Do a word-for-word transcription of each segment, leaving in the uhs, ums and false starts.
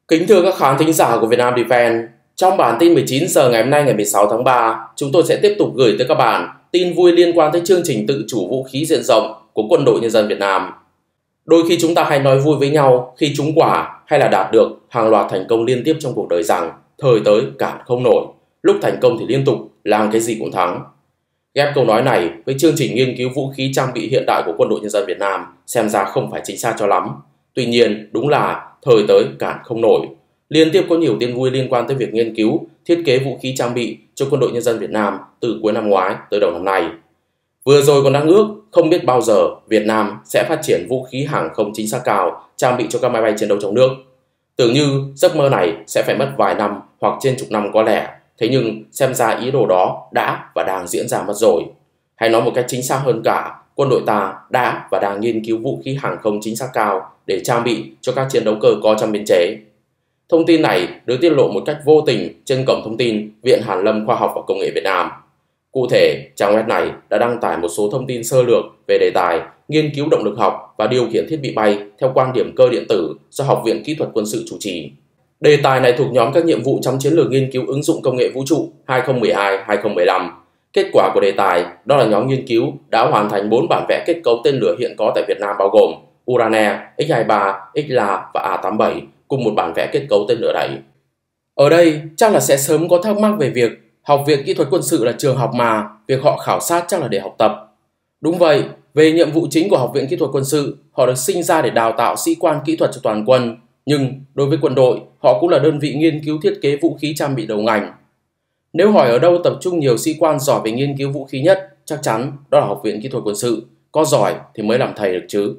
Kính thưa các khán thính giả của Vietnam Defense, trong bản tin mười chín giờ ngày hôm nay ngày mười sáu tháng ba, chúng tôi sẽ tiếp tục gửi tới các bạn tin vui liên quan tới chương trình tự chủ vũ khí diện rộng của Quân đội Nhân dân Việt Nam. Đôi khi chúng ta hay nói vui với nhau khi trúng quả hay là đạt được hàng loạt thành công liên tiếp trong cuộc đời rằng thời tới cản không nổi, lúc thành công thì liên tục, làm cái gì cũng thắng. Ghép câu nói này với chương trình nghiên cứu vũ khí trang bị hiện đại của Quân đội Nhân dân Việt Nam xem ra không phải chính xác cho lắm. Tuy nhiên, đúng là thời tới cản không nổi. Liên tiếp có nhiều tin vui liên quan tới việc nghiên cứu, thiết kế vũ khí trang bị cho Quân đội Nhân dân Việt Nam từ cuối năm ngoái tới đầu năm nay. Vừa rồi còn đang ước không biết bao giờ Việt Nam sẽ phát triển vũ khí hàng không chính xác cao trang bị cho các máy bay chiến đấu trong nước. Tưởng như giấc mơ này sẽ phải mất vài năm hoặc trên chục năm có lẽ, thế nhưng xem ra ý đồ đó đã và đang diễn ra mất rồi. Hay nói một cách chính xác hơn cả, quân đội ta đã và đang nghiên cứu vũ khí hàng không chính xác cao để trang bị cho các chiến đấu cơ có trong biên chế. Thông tin này được tiết lộ một cách vô tình trên cổng thông tin Viện Hàn lâm Khoa học và Công nghệ Việt Nam. Cụ thể, trang web này đã đăng tải một số thông tin sơ lược về đề tài nghiên cứu động lực học và điều khiển thiết bị bay theo quan điểm cơ điện tử do Học viện Kỹ thuật Quân sự chủ trì. Đề tài này thuộc nhóm các nhiệm vụ trong chiến lược nghiên cứu ứng dụng công nghệ vũ trụ hai không một hai đến hai không một lăm. Kết quả của đề tài đó là nhóm nghiên cứu đã hoàn thành bốn bản vẽ kết cấu tên lửa hiện có tại Việt Nam bao gồm Urania, X hai mươi ba, X L A và A tám mươi bảy cùng một bản vẽ kết cấu tên lửa đẩy. Ở đây chắc là sẽ sớm có thắc mắc về việc Học viện Kỹ thuật Quân sự là trường học mà việc họ khảo sát chắc là để học tập. Đúng vậy, về nhiệm vụ chính của Học viện Kỹ thuật Quân sự, họ được sinh ra để đào tạo sĩ quan kỹ thuật cho toàn quân. Nhưng đối với quân đội, họ cũng là đơn vị nghiên cứu thiết kế vũ khí trang bị đầu ngành. Nếu hỏi ở đâu tập trung nhiều sĩ quan giỏi về nghiên cứu vũ khí nhất, chắc chắn đó là Học viện Kỹ thuật Quân sự. Có giỏi thì mới làm thầy được chứ.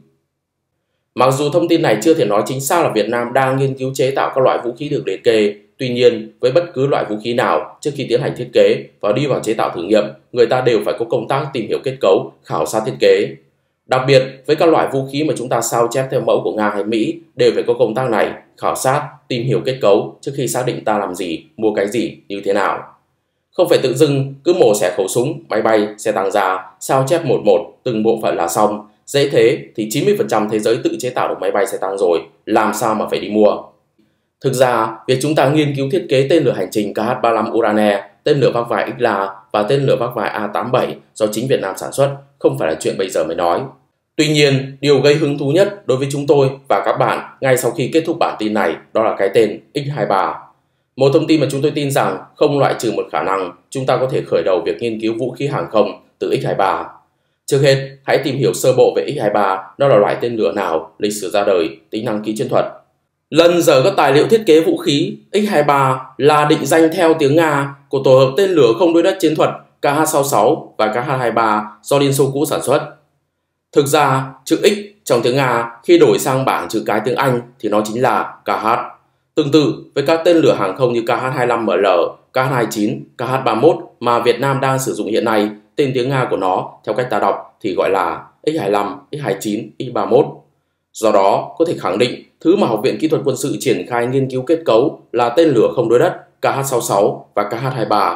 Mặc dù thông tin này chưa thể nói chính xác là Việt Nam đang nghiên cứu chế tạo các loại vũ khí được liệt kê, tuy nhiên với bất cứ loại vũ khí nào, trước khi tiến hành thiết kế và đi vào chế tạo thử nghiệm, người ta đều phải có công tác tìm hiểu kết cấu, khảo sát thiết kế. Đặc biệt với các loại vũ khí mà chúng ta sao chép theo mẫu của Nga hay Mỹ đều phải có công tác này, khảo sát, tìm hiểu kết cấu trước khi xác định ta làm gì, mua cái gì, như thế nào. Không phải tự dưng cứ mổ xẻ khẩu súng, máy bay, xe tăng ra, sao chép một một từng bộ phận là xong. Dễ thế thì chín mươi phần trăm thế giới tự chế tạo được máy bay xe tăng rồi, làm sao mà phải đi mua. Thực ra, việc chúng ta nghiên cứu thiết kế tên lửa hành trình K H ba mươi lăm Urania, tên lửa vác vai X L A và tên lửa vác vai A tám mươi bảy do chính Việt Nam sản xuất không phải là chuyện bây giờ mới nói. Tuy nhiên, điều gây hứng thú nhất đối với chúng tôi và các bạn ngay sau khi kết thúc bản tin này đó là cái tên X hai mươi ba. Một thông tin mà chúng tôi tin rằng không loại trừ một khả năng chúng ta có thể khởi đầu việc nghiên cứu vũ khí hàng không từ X hai mươi ba. Trước hết, hãy tìm hiểu sơ bộ về X hai mươi ba, nó là loại tên lửa nào, lịch sử ra đời, tính năng kỹ chiến thuật. Lần giờ các tài liệu thiết kế vũ khí, X hai mươi ba là định danh theo tiếng Nga của tổ hợp tên lửa không đối đất chiến thuật K H sáu mươi sáu và K H hai mươi ba do Liên Xô cũ sản xuất. Thực ra, chữ X trong tiếng Nga khi đổi sang bảng chữ cái tiếng Anh thì nó chính là K H. Tương tự với các tên lửa hàng không như K H hai mươi lăm M L, K H hai mươi chín, K H ba mươi mốt mà Việt Nam đang sử dụng hiện nay, tên tiếng Nga của nó theo cách ta đọc thì gọi là X hai mươi lăm, X hai mươi chín, X ba mươi mốt. Do đó, có thể khẳng định thứ mà Học viện Kỹ thuật Quân sự triển khai nghiên cứu kết cấu là tên lửa không đối đất K H sáu mươi sáu và K H hai mươi ba.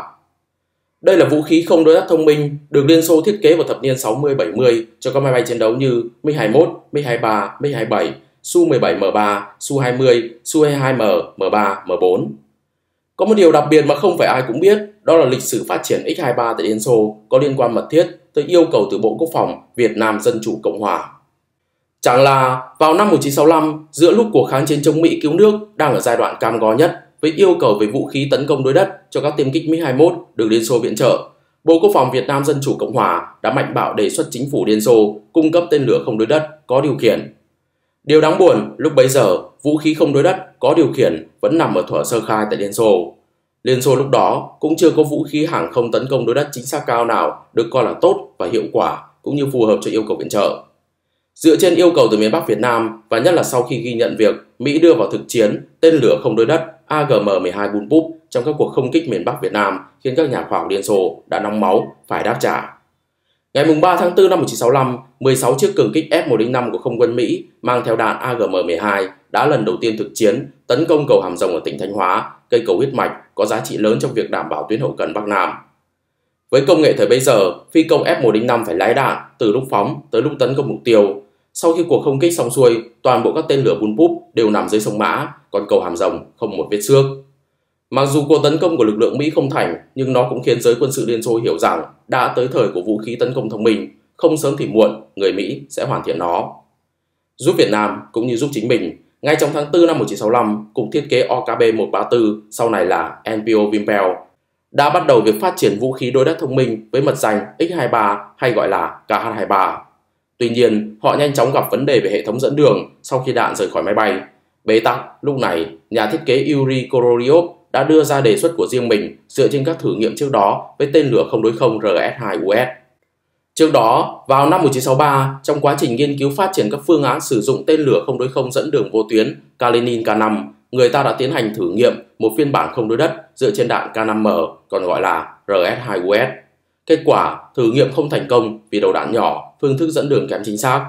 Đây là vũ khí không đối đất thông minh được Liên Xô thiết kế vào thập niên sáu mươi bảy mươi cho các máy bay chiến đấu như MiG hai mươi mốt, MiG hai mươi ba, MiG hai mươi bảy, Su mười bảy M ba, Su hai mươi, Su hai mươi hai M, M ba, M bốn. Có một điều đặc biệt mà không phải ai cũng biết, đó là lịch sử phát triển X hai mươi ba tại Liên Xô có liên quan mật thiết tới yêu cầu từ Bộ Quốc phòng Việt Nam Dân Chủ Cộng Hòa. Chẳng là vào năm một nghìn chín trăm sáu mươi lăm, giữa lúc cuộc kháng chiến chống Mỹ cứu nước đang ở giai đoạn cam go nhất với yêu cầu về vũ khí tấn công đối đất cho các tiêm kích MiG hai mươi mốt được Liên Xô viện trợ, Bộ Quốc phòng Việt Nam Dân Chủ Cộng Hòa đã mạnh bạo đề xuất chính phủ Liên Xô cung cấp tên lửa không đối đất có điều khiển. Điều đáng buồn, lúc bấy giờ, vũ khí không đối đất có điều khiển vẫn nằm ở thuở sơ khai tại Liên Xô. Liên Xô lúc đó cũng chưa có vũ khí hàng không tấn công đối đất chính xác cao nào được coi là tốt và hiệu quả cũng như phù hợp cho yêu cầu viện trợ. Dựa trên yêu cầu từ miền Bắc Việt Nam và nhất là sau khi ghi nhận việc Mỹ đưa vào thực chiến tên lửa không đối đất A G M mười hai Bunpup trong các cuộc không kích miền Bắc Việt Nam khiến các nhà khoa học Liên Xô đã nóng máu phải đáp trả. Ngày ba tháng tư năm một nghìn chín trăm sáu mươi lăm, mười sáu chiếc cường kích F một không năm của không quân Mỹ mang theo đạn A G M mười hai đã lần đầu tiên thực chiến tấn công cầu Hàm Rồng ở tỉnh Thanh Hóa, cây cầu huyết mạch có giá trị lớn trong việc đảm bảo tuyến hậu cần Bắc Nam. Với công nghệ thời bấy giờ, phi công F một không năm phải lái đạn từ lúc phóng tới lúc tấn công mục tiêu. Sau khi cuộc không kích xong xuôi, toàn bộ các tên lửa Bullpup đều nằm dưới sông Mã, còn cầu Hàm Rồng không một vết xước. Mặc dù cuộc tấn công của lực lượng Mỹ không thành, nhưng nó cũng khiến giới quân sự Liên Xô hiểu rằng đã tới thời của vũ khí tấn công thông minh, không sớm thì muộn, người Mỹ sẽ hoàn thiện nó. Giúp Việt Nam cũng như giúp chính mình, ngay trong tháng tư năm một nghìn chín trăm sáu mươi lăm, Cục Thiết kế O K B một ba tư, sau này là N P O Vimpel, đã bắt đầu việc phát triển vũ khí đối đất thông minh với mật danh X hai mươi ba hay gọi là K H hai mươi ba. Tuy nhiên, họ nhanh chóng gặp vấn đề về hệ thống dẫn đường sau khi đạn rời khỏi máy bay. Bế tắc, lúc này, nhà thiết kế Yuri Korolyov đã đưa ra đề xuất của riêng mình dựa trên các thử nghiệm trước đó với tên lửa không đối không R S hai U S. Trước đó, vào năm một nghìn chín trăm sáu mươi ba, trong quá trình nghiên cứu phát triển các phương án sử dụng tên lửa không đối không dẫn đường vô tuyến Kalinin K năm, người ta đã tiến hành thử nghiệm một phiên bản không đối đất dựa trên đạn K năm M, còn gọi là R S hai U S. Kết quả, thử nghiệm không thành công vì đầu đạn nhỏ, phương thức dẫn đường kém chính xác.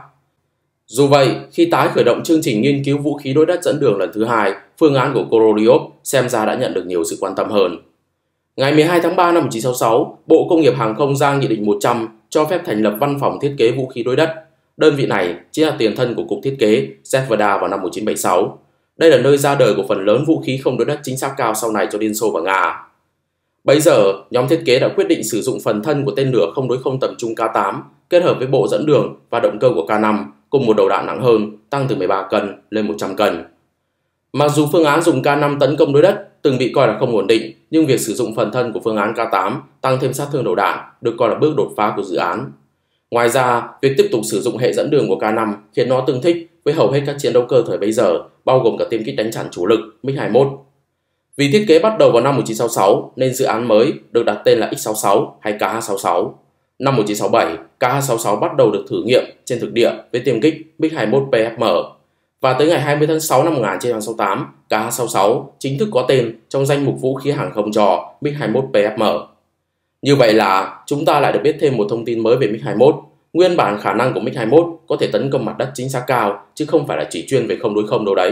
Dù vậy, khi tái khởi động chương trình nghiên cứu vũ khí đối đất dẫn đường lần thứ hai, phương án của Korolyov xem ra đã nhận được nhiều sự quan tâm hơn. Ngày mười hai tháng ba năm một nghìn chín trăm sáu mươi sáu, Bộ Công nghiệp Hàng không ra Nghị định một trăm cho phép thành lập văn phòng thiết kế vũ khí đối đất. Đơn vị này chính là tiền thân của Cục Thiết kế Zvezda vào năm một nghìn chín trăm bảy mươi sáu. Đây là nơi ra đời của phần lớn vũ khí không đối đất chính xác cao sau này cho Liên Xô và Nga. Bấy giờ, nhóm thiết kế đã quyết định sử dụng phần thân của tên lửa không đối không tầm trung K tám kết hợp với bộ dẫn đường và động cơ của K năm cùng một đầu đạn nặng hơn, tăng từ mười ba cân lên một trăm cân. Mặc dù phương án dùng K năm tấn công đối đất từng bị coi là không ổn định, nhưng việc sử dụng phần thân của phương án K tám tăng thêm sát thương đầu đạn được coi là bước đột phá của dự án. Ngoài ra, việc tiếp tục sử dụng hệ dẫn đường của K năm khiến nó tương thích với hầu hết các chiến đấu cơ thời bấy giờ, bao gồm cả tiêm kích đánh chặn chủ lực MiG hai mươi mốt. Vì thiết kế bắt đầu vào năm một nghìn chín trăm sáu mươi sáu nên dự án mới được đặt tên là X sáu mươi sáu hay K H sáu mươi sáu. Năm một nghìn chín trăm sáu mươi bảy, K H sáu mươi sáu bắt đầu được thử nghiệm trên thực địa với tiêm kích MiG hai mươi mốt P F M. Và tới ngày hai mươi tháng sáu năm một nghìn chín trăm sáu mươi tám, K H sáu mươi sáu chính thức có tên trong danh mục vũ khí hàng không cho MiG hai mươi mốt P F M. Như vậy là chúng ta lại được biết thêm một thông tin mới về MiG hai mươi mốt. Nguyên bản khả năng của MiG hai mươi mốt có thể tấn công mặt đất chính xác cao, chứ không phải là chỉ chuyên về không đối không đâu đấy.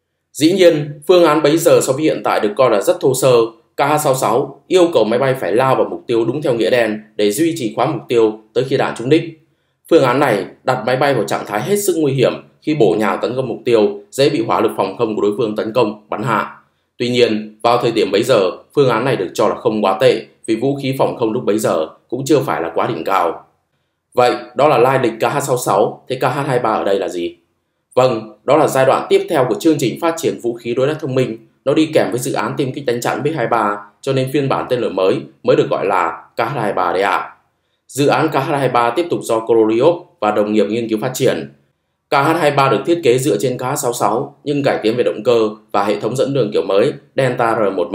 Dĩ nhiên, phương án bấy giờ so với hiện tại được coi là rất thô sơ. K H sáu mươi sáu yêu cầu máy bay phải lao vào mục tiêu đúng theo nghĩa đen để duy trì khóa mục tiêu tới khi đạn trúng đích. Phương án này đặt máy bay vào trạng thái hết sức nguy hiểm khi bổ nhào tấn công mục tiêu, dễ bị hỏa lực phòng không của đối phương tấn công, bắn hạ. Tuy nhiên, vào thời điểm bấy giờ, phương án này được cho là không quá tệ vì vũ khí phòng không lúc bấy giờ cũng chưa phải là quá đỉnh cao. Vậy, đó là lai lịch K H sáu mươi sáu, thế K H hai mươi ba ở đây là gì? Vâng, đó là giai đoạn tiếp theo của chương trình phát triển vũ khí đối đất thông minh. Nó đi kèm với dự án tiêm kích đánh chặn MiG hai mươi ba, cho nên phiên bản tên lửa mới mới được gọi là K H hai mươi ba đấy ạ. Dự án K H hai mươi ba tiếp tục do Korolyov và đồng nghiệp nghiên cứu phát triển. K H hai mươi ba được thiết kế dựa trên K H sáu mươi sáu nhưng cải tiến về động cơ và hệ thống dẫn đường kiểu mới Delta R một M.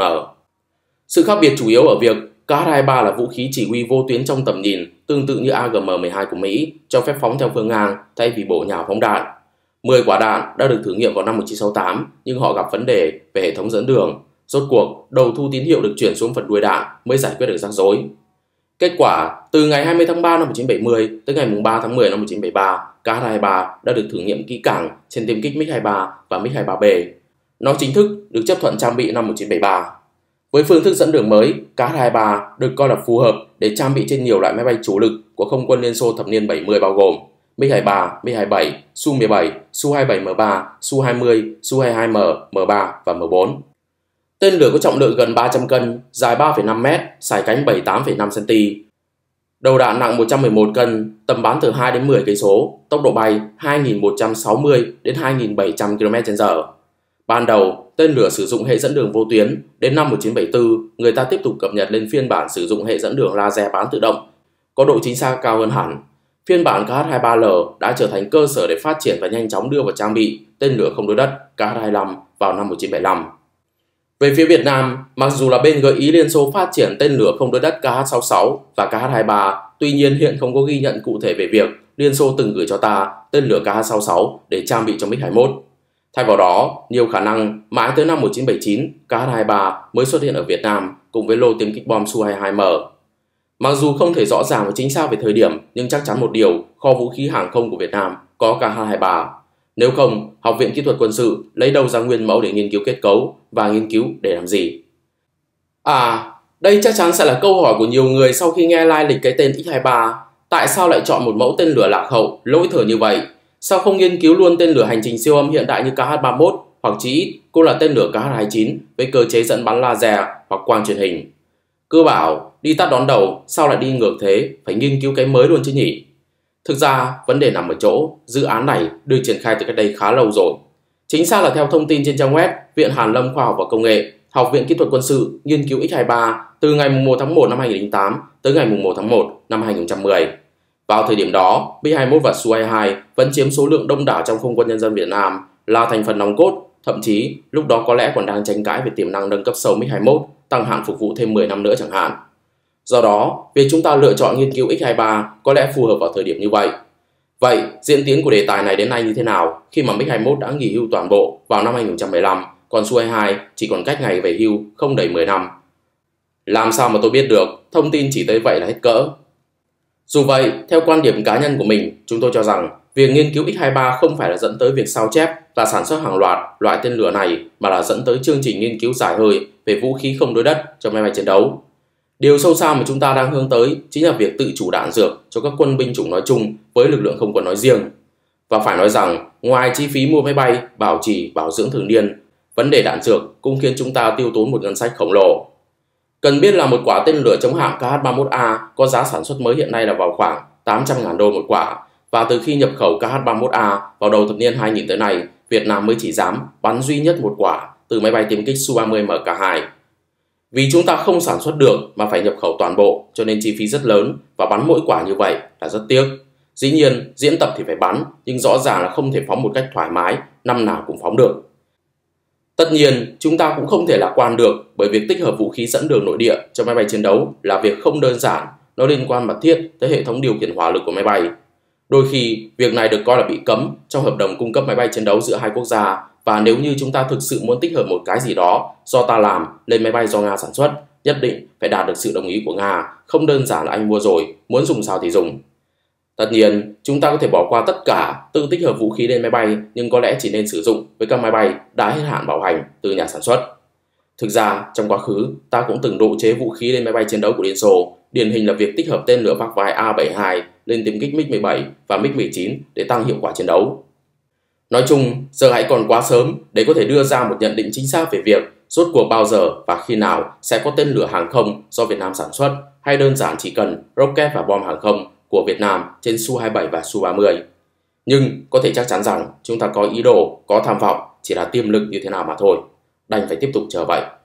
Sự khác biệt chủ yếu ở việc K H hai mươi ba là vũ khí chỉ huy vô tuyến trong tầm nhìn, tương tự như A G M mười hai của Mỹ, cho phép phóng theo phương ngang thay vì bổ nhào phóng đạn. mười quả đạn đã được thử nghiệm vào năm một nghìn chín trăm sáu mươi tám, nhưng họ gặp vấn đề về hệ thống dẫn đường. Rốt cuộc, đầu thu tín hiệu được chuyển xuống phần đuôi đạn mới giải quyết được rắc rối. Kết quả, từ ngày hai mươi tháng ba năm một nghìn chín trăm bảy mươi tới ngày ba tháng mười năm một nghìn chín trăm bảy mươi ba, K H hai mươi ba đã được thử nghiệm kỹ càng trên tiêm kích MiG hai mươi ba và MiG hai mươi ba B. Nó chính thức được chấp thuận trang bị năm một nghìn chín trăm bảy mươi ba. Với phương thức dẫn đường mới, K H hai mươi ba được coi là phù hợp để trang bị trên nhiều loại máy bay chủ lực của không quân Liên Xô thập niên bảy mươi bao gồm MiG hai mươi ba, MiG hai mươi bảy, Su mười bảy, Su hai mươi bảy M ba, Su hai mươi, Su hai mươi hai M, M ba và M bốn. Tên lửa có trọng lượng gần ba trăm cân, dài ba phẩy năm mét, sải cánh bảy mươi tám phẩy năm xăng-ti-mét. Đầu đạn nặng một trăm mười một cân, tầm bắn từ hai đến mười cây số, tốc độ bay hai nghìn một trăm sáu mươi đến hai nghìn bảy trăm ki lô mét trên giờ. Ban đầu, tên lửa sử dụng hệ dẫn đường vô tuyến, đến năm một nghìn chín trăm bảy mươi tư, người ta tiếp tục cập nhật lên phiên bản sử dụng hệ dẫn đường laser bán tự động, có độ chính xác cao hơn hẳn. Phiên bản K H hai mươi ba L đã trở thành cơ sở để phát triển và nhanh chóng đưa vào trang bị tên lửa không đối đất K H hai mươi lăm vào năm một nghìn chín trăm bảy mươi lăm. Về phía Việt Nam, mặc dù là bên gợi ý Liên Xô phát triển tên lửa không đối đất K H sáu mươi sáu và K H hai mươi ba, tuy nhiên hiện không có ghi nhận cụ thể về việc Liên Xô từng gửi cho ta tên lửa K H sáu mươi sáu để trang bị cho MiG hai mươi mốt. Thay vào đó, nhiều khả năng mãi tới năm một nghìn chín trăm bảy mươi chín, K H hai mươi ba mới xuất hiện ở Việt Nam cùng với lô tiêm kích bom Su hai mươi hai M. Mặc dù không thể rõ ràng và chính xác về thời điểm, nhưng chắc chắn một điều, kho vũ khí hàng không của Việt Nam có K H hai mươi ba. Nếu không, Học viện Kỹ thuật Quân sự lấy đâu ra nguyên mẫu để nghiên cứu kết cấu và nghiên cứu để làm gì? À, đây chắc chắn sẽ là câu hỏi của nhiều người sau khi nghe lai lịch cái tên X hai mươi ba. Tại sao lại chọn một mẫu tên lửa lạc hậu, lỗi thời như vậy? Sao không nghiên cứu luôn tên lửa hành trình siêu âm hiện đại như K H ba mươi mốt, hoặc chỉ ít cũng là tên lửa K H hai mươi chín với cơ chế dẫn bắn laser hoặc quang truyền hình? Cứ bảo đi tắt đón đầu, sao lại đi ngược thế, phải nghiên cứu cái mới luôn chứ nhỉ? Thực ra vấn đề nằm ở chỗ dự án này được triển khai từ cách đây khá lâu rồi. Chính xác là theo thông tin trên trang web Viện Hàn Lâm Khoa học và Công nghệ, Học viện Kỹ thuật Quân sự nghiên cứu X hai mươi ba từ ngày một tháng một năm hai nghìn không trăm lẻ tám tới ngày một tháng một năm hai nghìn không trăm mười. Vào thời điểm đó, MiG hai mươi mốt và Su hai mươi hai vẫn chiếm số lượng đông đảo trong Không quân Nhân dân Việt Nam, là thành phần nòng cốt, thậm chí lúc đó có lẽ còn đang tranh cãi về tiềm năng nâng cấp sâu MiG hai mươi mốt, tăng hạn phục vụ thêm mười năm nữa chẳng hạn. Do đó, việc chúng ta lựa chọn nghiên cứu X hai mươi ba có lẽ phù hợp vào thời điểm như vậy. Vậy, diễn tiến của đề tài này đến nay như thế nào khi mà MiG hai mươi mốt đã nghỉ hưu toàn bộ vào năm hai nghìn không trăm mười lăm, còn Su hai mươi hai chỉ còn cách ngày về hưu không đầy mười năm? Làm sao mà tôi biết được, thông tin chỉ tới vậy là hết cỡ. Dù vậy, theo quan điểm cá nhân của mình, chúng tôi cho rằng việc nghiên cứu X hai mươi ba không phải là dẫn tới việc sao chép và sản xuất hàng loạt loại tên lửa này, mà là dẫn tới chương trình nghiên cứu dài hơi về vũ khí không đối đất cho máy bay chiến đấu. Điều sâu xa mà chúng ta đang hướng tới chính là việc tự chủ đạn dược cho các quân binh chủng nói chung với lực lượng không quân nói riêng. Và phải nói rằng, ngoài chi phí mua máy bay, bảo trì, bảo dưỡng thường niên, vấn đề đạn dược cũng khiến chúng ta tiêu tốn một ngân sách khổng lồ. Cần biết là một quả tên lửa chống hạm K H ba mươi mốt A có giá sản xuất mới hiện nay là vào khoảng tám trăm nghìn đô một quả, và từ khi nhập khẩu K H ba mươi mốt A vào đầu thập niên hai nghìn tới nay, Việt Nam mới chỉ dám bắn duy nhất một quả từ máy bay tiêm kích Su ba mươi M K hai. Vì chúng ta không sản xuất được mà phải nhập khẩu toàn bộ, cho nên chi phí rất lớn, và bắn mỗi quả như vậy là rất tiếc. Dĩ nhiên, diễn tập thì phải bắn, nhưng rõ ràng là không thể phóng một cách thoải mái, năm nào cũng phóng được. Tất nhiên, chúng ta cũng không thể lạc quan được, bởi việc tích hợp vũ khí dẫn đường nội địa cho máy bay chiến đấu là việc không đơn giản, nó liên quan mật thiết tới hệ thống điều khiển hỏa lực của máy bay. Đôi khi, việc này được coi là bị cấm trong hợp đồng cung cấp máy bay chiến đấu giữa hai quốc gia, và nếu như chúng ta thực sự muốn tích hợp một cái gì đó do ta làm lên máy bay do Nga sản xuất, nhất định phải đạt được sự đồng ý của Nga, không đơn giản là anh mua rồi, muốn dùng sao thì dùng. Tất nhiên, chúng ta có thể bỏ qua tất cả, tự tích hợp vũ khí lên máy bay, nhưng có lẽ chỉ nên sử dụng với các máy bay đã hết hạn bảo hành từ nhà sản xuất. Thực ra, trong quá khứ, ta cũng từng độ chế vũ khí lên máy bay chiến đấu của Liên Xô, điển hình là việc tích hợp tên lửa vác vai A bảy mươi hai lên tiêm kích MiG mười bảy và MiG mười chín để tăng hiệu quả chiến đấu. Nói chung, giờ hãy còn quá sớm để có thể đưa ra một nhận định chính xác về việc rốt cuộc bao giờ và khi nào sẽ có tên lửa hàng không do Việt Nam sản xuất, hay đơn giản chỉ cần rocket và bom hàng không của Việt Nam trên Su hai mươi bảy và Su ba mươi. Nhưng có thể chắc chắn rằng chúng ta có ý đồ, có tham vọng, chỉ là tiềm lực như thế nào mà thôi. Đành phải tiếp tục chờ vậy.